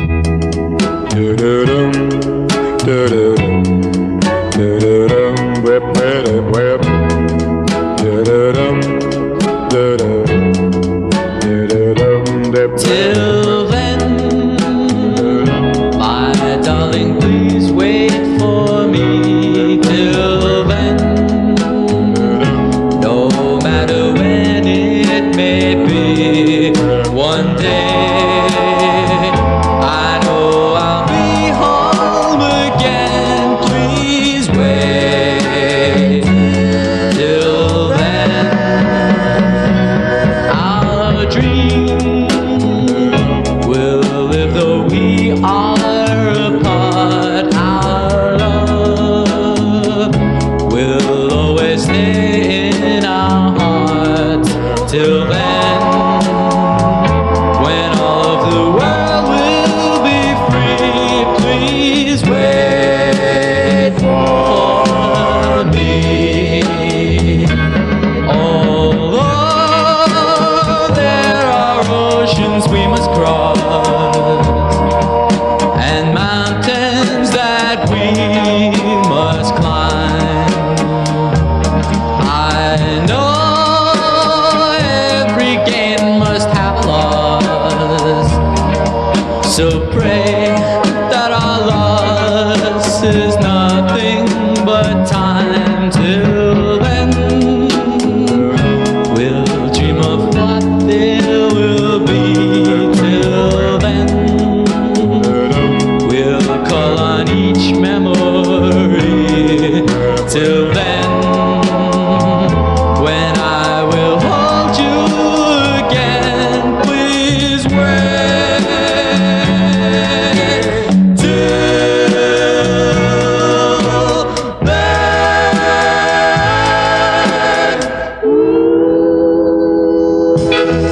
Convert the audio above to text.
Till then, my darling, please wait for me. Till then, no matter when it may be, one day I know I'll be home again. Please wait. Till then, our dream will live though we are apart. Our love will always stay in our hearts. Till then, when all of the world will be free, please wait for me. Although there are oceans we must cross and mountains that we must climb, I know every gain must have a loss. So pray that our loss is nothing but time. Till then, we'll dream of what there will be. Till then, we'll call on each memory. Till then, when I will hold you again, please wait. Till then.